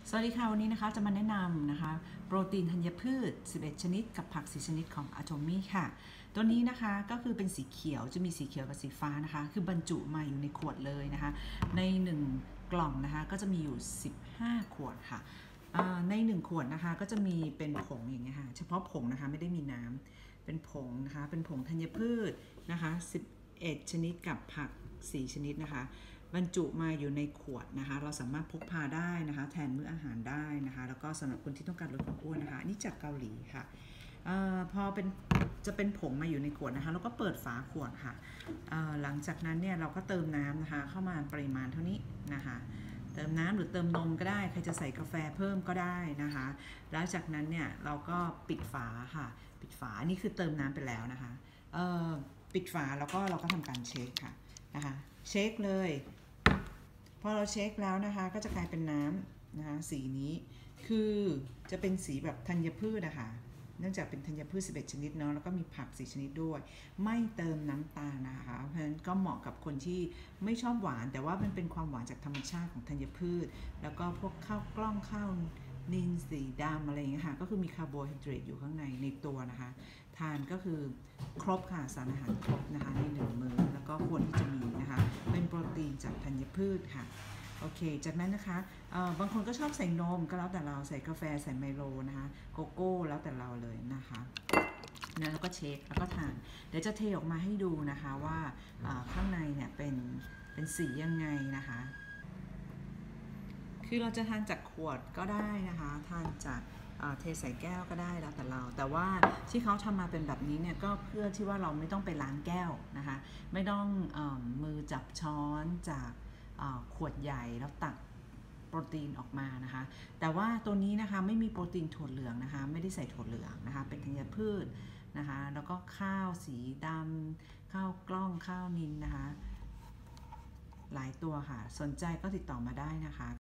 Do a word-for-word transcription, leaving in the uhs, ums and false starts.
สวัสดีค่ะวันนี้นะคะจะมาแนะนำนะคะโปรตีนธัญพืชสิบเอ็ดชนิดกับผักสี่ชนิดของ Atomy ค่ะตัวนี้นะคะก็คือเป็นสีเขียวจะมีสีเขียวกับสีฟ้านะคะคือบรรจุมาอยู่ในขวดเลยนะคะในหนึ่งกล่องนะคะก็จะมีอยู่สิบห้าขวดค่ะในหนึ่งขวดนะคะก็จะมีเป็นผงอย่างเงี้ยค่ะเฉพาะผงนะคะไม่ได้มีน้ำเป็นผงนะคะเป็นผงธัญพืชนะคะสิบเอ็ดชนิดกับผักสี่ชนิดนะคะบรรจุมาอยู่ในขวดนะคะเราสามารถพกพาได้นะคะแทนมื้ออาหารได้นะคะแล้วก็สำหรับคนที่ต้องการลดความอ้วนนะคะนี่จากเกาหลีค่ะออพอเป็นจะเป็นผงมาอยู่ในขวดนะคะแล้วก็เปิดฝาขวดค่ะหลังจากนั้นเนี่ยเราก็เติมน้ำนะคะเข้ามาปริมาณเท่านี้นะคะเติมน้ำหรือเติมนมก็ได้ใครจะใส่กาแฟเพิ่มก็ได้นะคะแล้วจากนั้นเนี่ยเราก็ปิดฝาค่ะปิดฝานี่คือเติมน้ำไปแล้วนะคะปิดฝาแล้วก็เราก็ทำการเช็คค่ะนะคะเช็คเลยพอเราเช็คแล้วนะคะก็จะกลายเป็นน้ำนะคะสีนี้คือจะเป็นสีแบบธัญพืชนะคะเนื่องจากเป็นธัญพืชสิบเอ็ดชนิดเนาะแล้วก็มีผักสี่ชนิดด้วยไม่เติมน้ำตาลนะคะเพราะฉะนั้นก็เหมาะกับคนที่ไม่ชอบหวานแต่ว่ามันเป็นความหวานจากธรรมชาติของธัญพืชแล้วก็พวกข้าวกล้องข้าวนินสีดำอะไรอย่างเงี้ยค่ะก็คือมีคาร์โบไฮเดรตอยู่ข้างในในตัวนะคะทานก็คือครบค่ะสารอาหารครบนะคะในหนึ่งมื้อแล้วก็ควรที่จะมีนะคะเป็นโปรตีนจากธัญพืชค่ะโอเคจากนั้นนะคะบางคนก็ชอบใส่นมก็แล้วแต่เราใส่กาแฟใส่ไมโลนะคะโกโก้แล้วแต่เราเลยนะคะนะแล้วก็เช็คแล้วก็ทานเดี๋ยวจะเทออกมาให้ดูนะคะว่าข้างในเนี่ยเป็นเป็นสียังไงนะคะคือเราจะทานจากขวดก็ได้นะคะทานจากเทใส่แก้วก็ได้แล้วแต่เราแต่ว่าที่เขาทำมาเป็นแบบนี้เนี่ยก็เพื่อที่ว่าเราไม่ต้องไปล้างแก้วนะคะไม่ต้องเอมือจับช้อนจากขวดใหญ่แล้วตักโปรตีนออกมานะคะแต่ว่าตัวนี้นะคะไม่มีโปรตีนถั่วเหลืองนะคะไม่ได้ใส่ถั่วเหลืองนะคะเป็นธัญพืชนะคะแล้วก็ข้าวสีดำข้าวกล้องข้าวนินนะคะหลายตัวค่ะสนใจก็ติดต่อมาได้นะคะ